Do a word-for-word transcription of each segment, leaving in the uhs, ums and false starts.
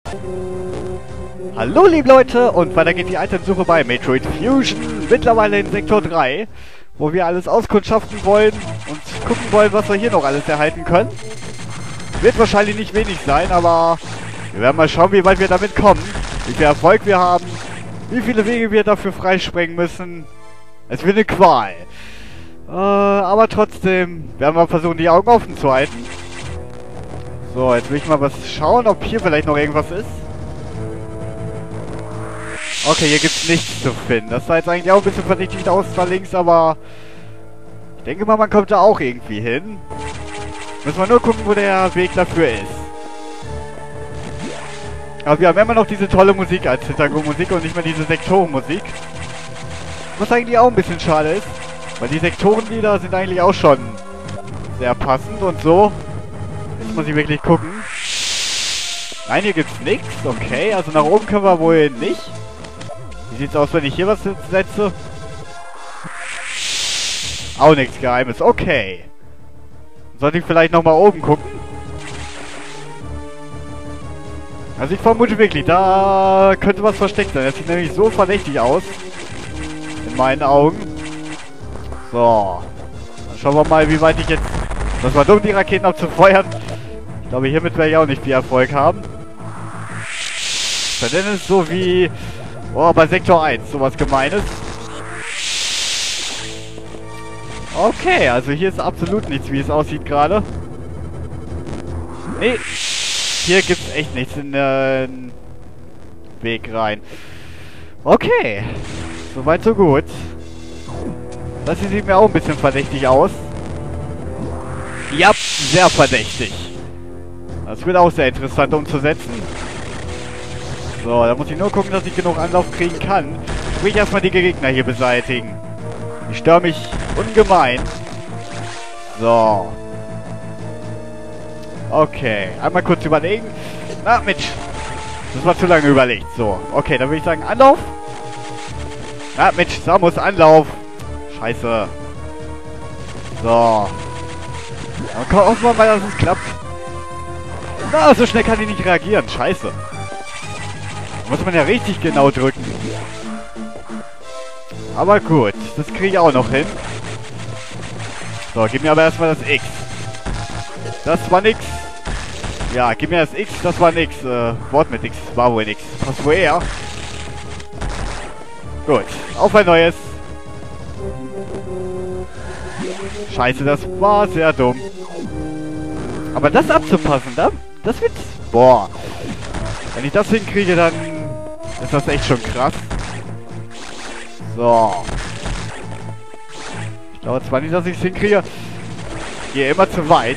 Hallo liebe Leute und weiter geht die Itemsuche bei Metroid Fusion, mittlerweile in Sektor drei, wo wir alles auskundschaften wollen und gucken wollen, was wir hier noch alles erhalten können. Wird wahrscheinlich nicht wenig sein, aber wir werden mal schauen, wie weit wir damit kommen, wie viel Erfolg wir haben, wie viele Wege wir dafür freisprengen müssen. Es wird eine Qual. Äh, aber trotzdem werden wir versuchen, die Augen offen zu halten. So, jetzt will ich mal was schauen, ob hier vielleicht noch irgendwas ist. Okay, hier gibt's nichts zu finden. Das sah jetzt eigentlich auch ein bisschen verdächtig aus da links, aber ich denke mal, man kommt da auch irgendwie hin. Müssen wir nur gucken, wo der Weg dafür ist. Aber wir haben immer noch diese tolle Musik als Hintergrundmusik und nicht mehr diese Sektorenmusik. Was eigentlich auch ein bisschen schade ist, weil die Sektorenlieder sind eigentlich auch schon sehr passend und so. Jetzt muss ich wirklich gucken. Nein, hier gibt's nichts. Okay, also nach oben können wir wohl nicht. Wie sieht's aus, wenn ich hier was setze? Auch nichts Geheimes. Okay. Sollte ich vielleicht nochmal oben gucken? Also ich vermute wirklich, da könnte was versteckt sein. Das sieht nämlich so verdächtig aus. In meinen Augen. So. Dann schauen wir mal, wie weit ich jetzt... Das war dumm, die Raketen abzufeuern. Ich glaube, hiermit werde ich auch nicht viel Erfolg haben. Denn es ist so wie... Oh, bei Sektor eins, sowas Gemeines. Okay, also hier ist absolut nichts, wie es aussieht gerade. Nee, hier gibt es echt nichts in den Weg rein. Okay, soweit so gut. Das hier sieht mir auch ein bisschen verdächtig aus. Ja, sehr verdächtig. Das wird auch sehr interessant umzusetzen. So, da muss ich nur gucken, dass ich genug Anlauf kriegen kann. Sprich erstmal die Gegner hier beseitigen. Die stören mich ungemein. So. Okay, einmal kurz überlegen. Na, Mensch. Das war zu lange überlegt. So, okay, dann würde ich sagen Anlauf. Na, Mensch, Samus, Anlauf. Scheiße. So. Dann hoffen wir mal, dass es klappt. Na, so schnell kann ich nicht reagieren. Scheiße. Muss man ja richtig genau drücken. Aber gut, das kriege ich auch noch hin. So, gib mir aber erstmal das X. Das war nix. Ja, gib mir das X, das war nix. Äh, Wort mit X war wohl nix. Passt woher? Gut, auf ein neues. Scheiße, das war sehr dumm. Aber das abzupassen, da, das wird... Boah. Wenn ich das hinkriege, dann ist das echt schon krass. So. Ich glaube zwar nicht, dass ich es hinkriege. Ich gehe immer zu weit.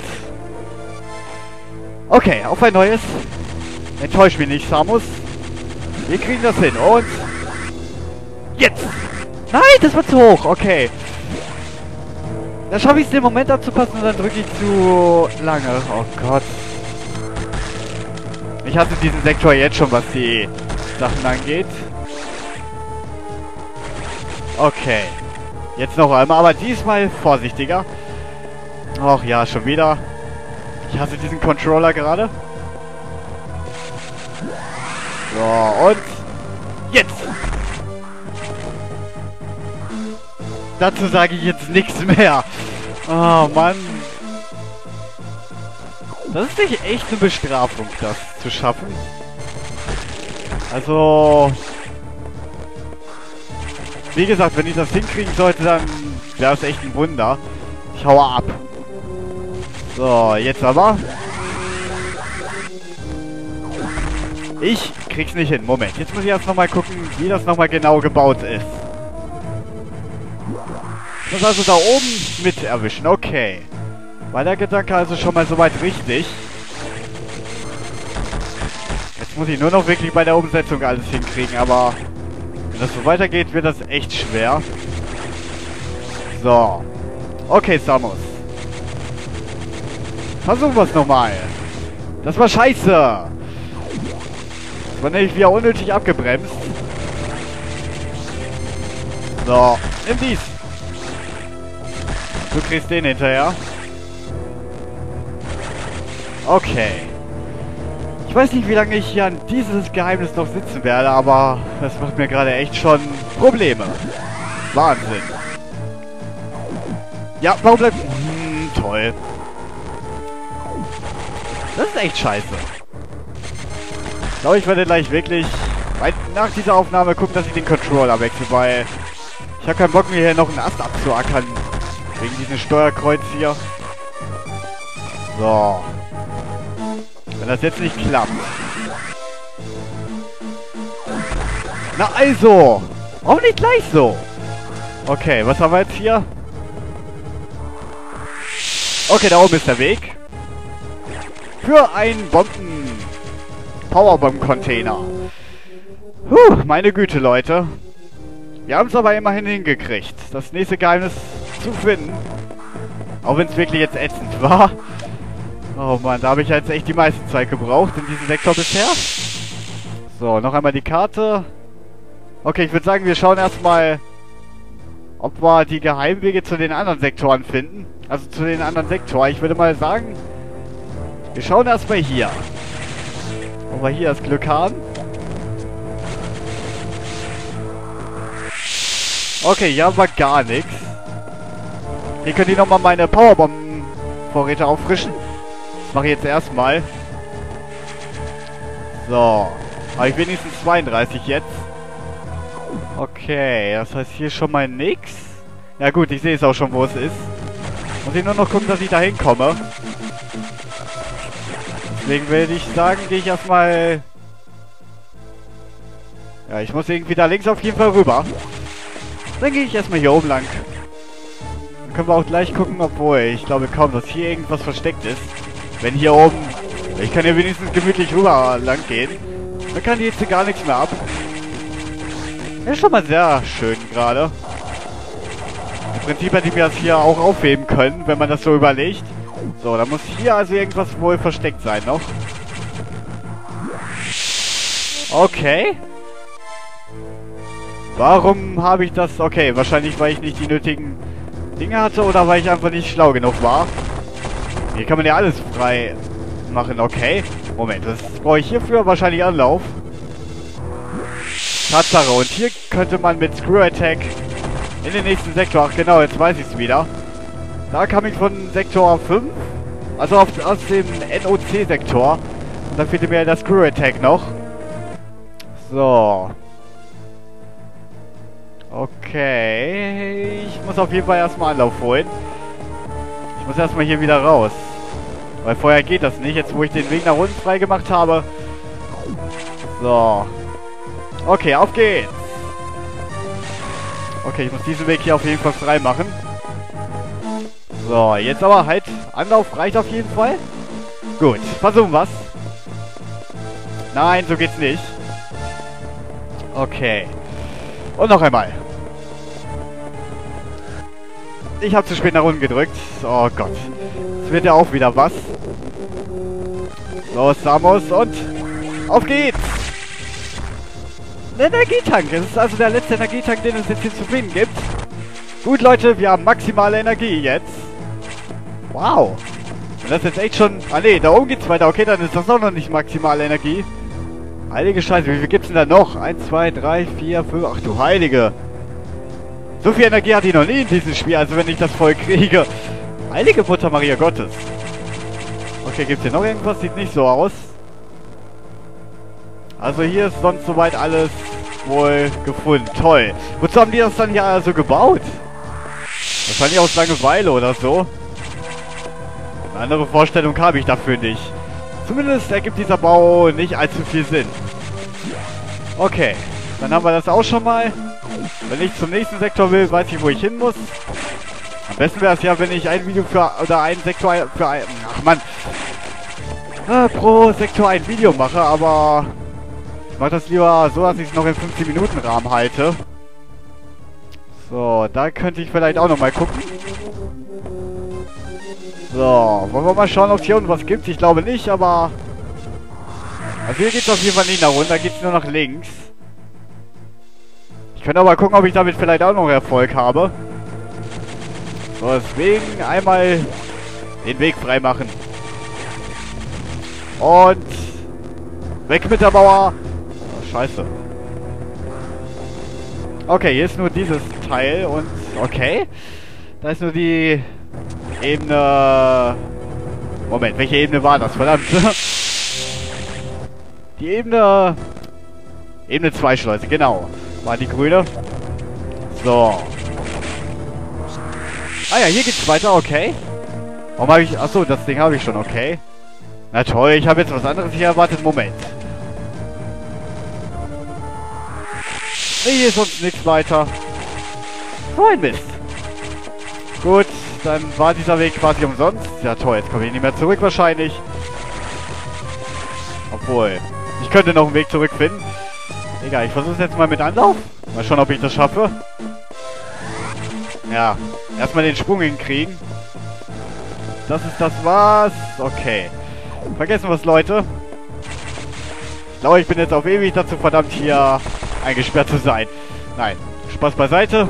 Okay, auf ein neues. Enttäusch mich nicht, Samus. Wir kriegen das hin. Und... Jetzt! Nein, das war zu hoch. Okay. Dann schaffe ich es, den Moment abzupassen und dann drücke ich zu lange. Oh Gott. Ich hasse diesen Sektor jetzt schon, was die Sachen angeht. Okay. Jetzt noch einmal, aber diesmal vorsichtiger. Och ja, schon wieder. Ich hasse diesen Controller gerade. So, und... Jetzt! Dazu sage ich jetzt nichts mehr. Oh, Mann. Das ist nicht echt eine Bestrafung, das zu schaffen. Also... Wie gesagt, wenn ich das hinkriegen sollte, dann wäre es echt ein Wunder. Ich haue ab. So, jetzt aber. Ich krieg's nicht hin. Moment, jetzt muss ich erst nochmal gucken, wie das nochmal genau gebaut ist. Ich muss also da oben mit erwischen. Okay. War der Gedanke also schon mal soweit richtig. Jetzt muss ich nur noch wirklich bei der Umsetzung alles hinkriegen, aber wenn das so weitergeht, wird das echt schwer. So. Okay, Samus. Versuchen wir es nochmal. Das war scheiße. Das war nämlich wieder unnötig abgebremst. So. Nimm dies. Du kriegst den hinterher. Okay. Ich weiß nicht, wie lange ich hier an dieses Geheimnis noch sitzen werde, aber das macht mir gerade echt schon Probleme. Wahnsinn. Ja, warum bleibt... Hm, toll. Das ist echt scheiße. Ich glaube, ich werde gleich wirklich nach dieser Aufnahme gucken, dass ich den Controller wechsle, weil ich habe keinen Bock, mir hier noch einen Ast abzuackern. Wegen diesem Steuerkreuz hier. So. Wenn das jetzt nicht klappt. Na also! Auch nicht gleich so! Okay, was haben wir jetzt hier? Okay, da oben ist der Weg. Für einen Bomben... Powerbomb-Container. Puh, meine Güte, Leute. Wir haben es aber immerhin hingekriegt, das nächste Geheimnis zu finden. Auch wenn es wirklich jetzt ätzend war. Oh Mann, da habe ich jetzt echt die meiste Zeit gebraucht in diesem Sektor bisher. So, noch einmal die Karte. Okay, ich würde sagen, wir schauen erstmal, ob wir die Geheimwege zu den anderen Sektoren finden. Also zu den anderen Sektoren. Ich würde mal sagen, wir schauen erstmal hier. Ob wir hier das Glück haben. Okay, hier haben wir gar nichts. Hier könnt ihr nochmal meine Powerbomben-Vorräte auffrischen. Das mache ich jetzt erstmal. So. Habe ich wenigstens zweiunddreißig jetzt. Okay, das heißt hier schon mal nix. Ja gut, ich sehe es auch schon, wo es ist. Muss ich nur noch gucken, dass ich da hinkomme. Deswegen würde ich sagen, gehe ich erstmal... Ja, ich muss irgendwie da links auf jeden Fall rüber. Dann gehe ich erstmal hier oben lang. Dann können wir auch gleich gucken, obwohl ich glaube kaum, dass hier irgendwas versteckt ist. Wenn hier oben... Ich kann hier wenigstens gemütlich rüber lang gehen. Dann kann die jetzt gar nichts mehr ab. Ist schon mal sehr schön gerade. Im Prinzip hätte ich mir das hier auch aufheben können, wenn man das so überlegt. So, da muss hier also irgendwas wohl versteckt sein noch. Okay. Warum habe ich das... Okay, wahrscheinlich, weil ich nicht die nötigen Dinge hatte oder weil ich einfach nicht schlau genug war. Hier kann man ja alles frei machen, okay. Moment, das brauche ich hierfür wahrscheinlich Anlauf. Tatsache, und hier könnte man mit Screw Attack in den nächsten Sektor... Ach genau, jetzt weiß ich es wieder. Da kam ich von Sektor fünf, also auf, aus dem N O C-Sektor. Und dann fehlte mir der Screw Attack noch. So. Okay. Ich muss auf jeden Fall erstmal Anlauf holen. Ich muss erstmal hier wieder raus. Weil vorher geht das nicht, jetzt wo ich den Weg nach unten freigemacht habe. So. Okay, auf geht's. Okay, ich muss diesen Weg hier auf jeden Fall frei machen. So, jetzt aber halt. Anlauf reicht auf jeden Fall. Gut, versuchen wir's. Nein, so geht's nicht. Okay. Und noch einmal. Ich habe zu spät nach unten gedrückt. Oh Gott. Jetzt wird ja auch wieder was. So, Samus und auf geht's. Ein Energietank. Das ist also der letzte Energietank, den es jetzt hier zu finden gibt. Gut, Leute, wir haben maximale Energie jetzt. Wow. Und das ist jetzt echt schon... Ah, ne, da oben geht's weiter. Okay, dann ist das auch noch nicht maximale Energie. Heilige Scheiße, wie viel gibt's denn da noch? eins, zwei, drei, vier, fünf... Ach du Heilige. So viel Energie hatte ich noch nie in diesem Spiel, also wenn ich das voll kriege. Heilige Mutter Maria Gottes. Okay, gibt's hier noch irgendwas? Sieht nicht so aus. Also hier ist sonst soweit alles wohl gefunden. Toll. Wozu haben die das dann hier also gebaut? Wahrscheinlich aus Langeweile oder so. Eine andere Vorstellung habe ich dafür nicht. Zumindest ergibt dieser Bau nicht allzu viel Sinn. Okay, dann haben wir das auch schon mal. Wenn ich zum nächsten Sektor will, weiß ich, wo ich hin muss. Am besten wäre es ja, wenn ich ein Video für... Oder ein Sektor für ein... Ach Mann. Äh, pro Sektor ein Video mache, aber... Ich mache das lieber so, dass ich es noch im fünfzehn Minuten Rahmen halte. So, da könnte ich vielleicht auch noch mal gucken. So, wollen wir mal schauen, ob es hier unten was gibt? Ich glaube nicht, aber... Also hier geht es auf jeden Fall nicht nach unten, da geht es nur nach links. Ich könnte aber gucken, ob ich damit vielleicht auch noch Erfolg habe. So, deswegen einmal den Weg freimachen. Und Weg mit der Mauer! Oh, scheiße. Okay, hier ist nur dieses Teil und... Okay. Da ist nur die Ebene... Moment, welche Ebene war das? Verdammt. Die Ebene... Ebene zwei Schleuse, genau. War die grüne. So. Ah ja, hier geht's weiter, okay. Warum habe ich... Achso, das Ding habe ich schon, okay. Na toll, ich habe jetzt was anderes hier erwartet. Moment. Hier ist uns nichts weiter. So ein Mist. Gut, dann war dieser Weg quasi umsonst. Ja toll, jetzt komme ich nicht mehr zurück wahrscheinlich. Obwohl, ich könnte noch einen Weg zurückfinden. Egal, ich versuche es jetzt mal mit Anlauf. Mal schauen, ob ich das schaffe. Ja, erstmal den Sprung hinkriegen. Das ist das was. Okay. Vergessen wir es, Leute. Ich glaube, ich bin jetzt auf ewig dazu verdammt, hier eingesperrt zu sein. Nein, Spaß beiseite.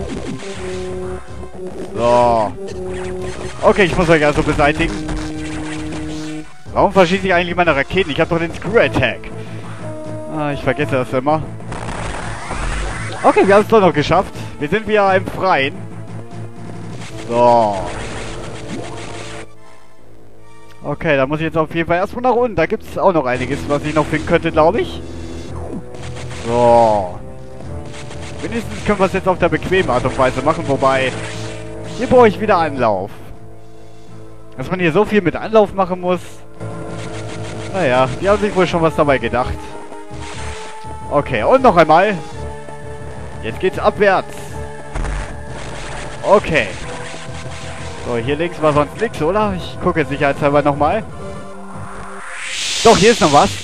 So. Okay, ich muss euch also beseitigen. Warum verschieße ich eigentlich meine Raketen? Ich habe doch den Screw Attack. Ah, ich vergesse das immer. Okay, wir haben es doch noch geschafft. Wir sind wieder im Freien. So. Okay, da muss ich jetzt auf jeden Fall erstmal nach unten. Da gibt es auch noch einiges, was ich noch finden könnte, glaube ich. So. Wenigstens können wir es jetzt auf der bequemen Art und Weise machen, wobei... Hier brauche ich wieder Anlauf. Dass man hier so viel mit Anlauf machen muss. Naja, die haben sich wohl schon was dabei gedacht. Okay, und noch einmal. Jetzt geht's abwärts. Okay. So, hier links war sonst nichts, oder? Ich gucke sicherheitshalber nochmal. Doch, hier ist noch was.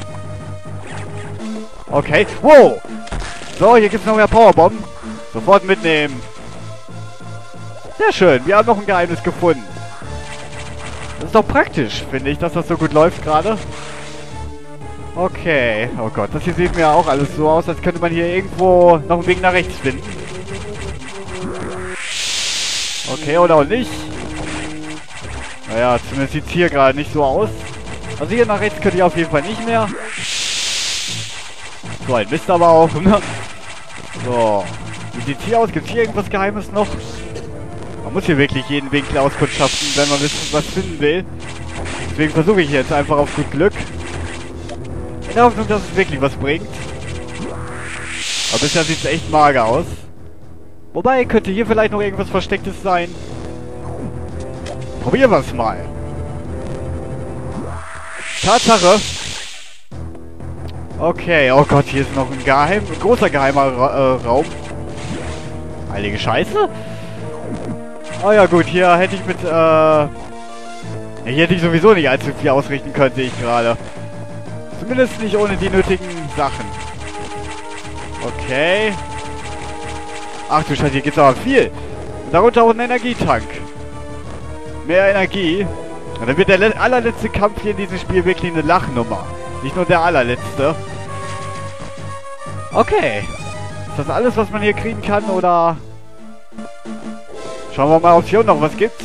Okay. Wow. So, hier gibt's noch mehr Powerbomben. Sofort mitnehmen. Sehr schön. Wir haben noch ein Geheimnis gefunden. Das ist doch praktisch, finde ich, dass das so gut läuft gerade. Okay. Oh Gott, das hier sieht mir auch alles so aus, als könnte man hier irgendwo noch einen Weg nach rechts finden. Okay, oder auch nicht. Naja, zumindest sieht es hier gerade nicht so aus. Also hier nach rechts könnte ich auf jeden Fall nicht mehr. So, ein Mist aber auch. So. Wie sieht es hier aus? Gibt es hier irgendwas Geheimes noch? Man muss hier wirklich jeden Winkel auskundschaften, wenn man wissen, was finden will. Deswegen versuche ich jetzt einfach auf gut Glück. In der Hoffnung, dass es wirklich was bringt. Aber bisher sieht es echt mager aus. Wobei, könnte hier vielleicht noch irgendwas Verstecktes sein. Probieren wir es mal. Tatsache. Okay, oh Gott, hier ist noch ein geheim, großer geheimer Ra äh, Raum. Heilige Scheiße. Oh ja gut, hier hätte ich mit, äh... hier hätte ich sowieso nicht allzu viel ausrichten können, sehe ich gerade. Zumindest nicht ohne die nötigen Sachen. Okay. Ach du Scheiße, hier geht's aber viel. Und darunter auch ein Energietank. Mehr Energie. Und dann wird der allerletzte Kampf hier in diesem Spiel wirklich eine Lachnummer. Nicht nur der allerletzte. Okay. Ist das alles, was man hier kriegen kann, oder... Schauen wir mal, ob es hier noch was gibt.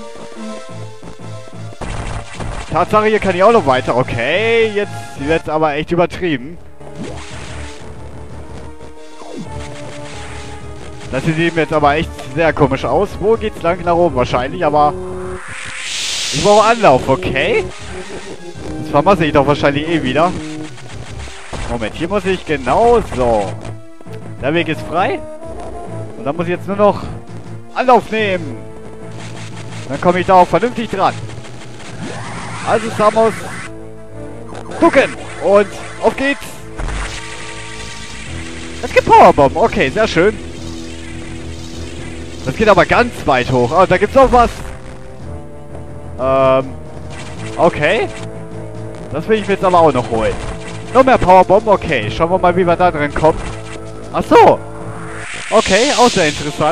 Tatsache, hier kann ich auch noch weiter. Okay, jetzt wird es aber echt übertrieben. Das hier sieht mir jetzt aber echt sehr komisch aus. Wo geht's lang? Nach oben wahrscheinlich, aber... Ich brauche Anlauf, okay? Das vermasse ich doch wahrscheinlich eh wieder. Moment, hier muss ich genau so. Der Weg ist frei. Und dann muss ich jetzt nur noch Anlauf nehmen. Dann komme ich da auch vernünftig dran. Also Samus. Gucken. Und auf geht's. Es gibt Powerbomben. Okay, sehr schön. Das geht aber ganz weit hoch. Oh, da gibt's noch was. Ähm. Okay. Das will ich mir jetzt aber auch noch holen. Noch mehr Powerbomben. Okay, schauen wir mal, wie wir da drin kommen. Ach so. Okay, auch sehr interessant.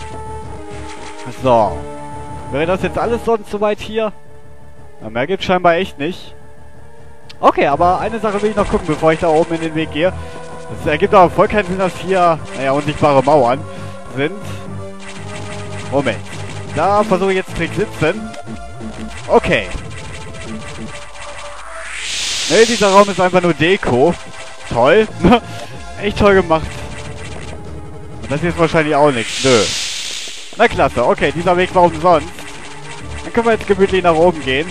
So. Wäre das jetzt alles sonst soweit hier? Na, mehr gibt's scheinbar echt nicht. Okay, aber eine Sache will ich noch gucken, bevor ich da oben in den Weg gehe. Das ergibt aber voll keinen Sinn, dass hier, naja, unsichtbare Mauern sind. Moment. Da versuche ich jetzt Trick sitzen. Okay. Ne, dieser Raum ist einfach nur Deko. Toll. Echt toll gemacht. Und das hier ist wahrscheinlich auch nichts. Nö. Na klasse. Okay, dieser Weg war umsonst. Dann können wir jetzt gemütlich nach oben gehen.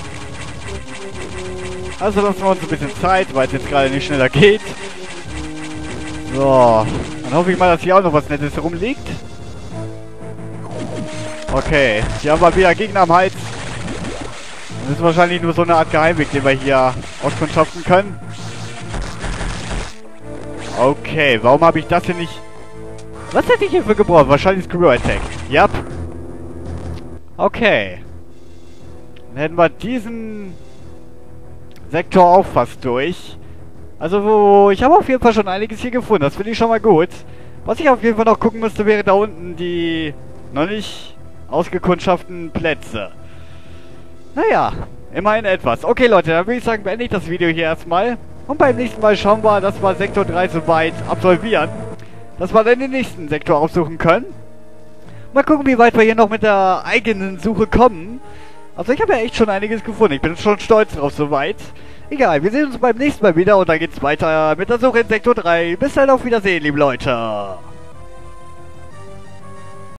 Also lassen wir uns ein bisschen Zeit, weil es jetzt gerade nicht schneller geht. So. Dann hoffe ich mal, dass hier auch noch was Nettes rumliegt. Okay. Hier haben wir wieder Gegner am Hals. Das ist wahrscheinlich nur so eine Art Geheimweg, den wir hier auskundschaften können. Okay, warum habe ich das hier nicht... Was hätte ich hierfür gebraucht? Wahrscheinlich Screw Attack. Yep. Okay. Dann hätten wir diesen Sektor auch fast durch. Also, wo ich habe auf jeden Fall schon einiges hier gefunden. Das finde ich schon mal gut. Was ich auf jeden Fall noch gucken müsste, wäre da unten die noch nicht ausgekundschaften Plätze. Naja, immerhin etwas. Okay, Leute, dann würde ich sagen, beende ich das Video hier erstmal. Und beim nächsten Mal schauen wir, dass wir Sektor drei soweit absolvieren. Dass wir dann den nächsten Sektor aufsuchen können. Mal gucken, wie weit wir hier noch mit der eigenen Suche kommen. Also ich habe ja echt schon einiges gefunden. Ich bin schon stolz drauf soweit. Egal, wir sehen uns beim nächsten Mal wieder und dann geht's weiter mit der Suche in Sektor drei. Bis dann, auf Wiedersehen, liebe Leute.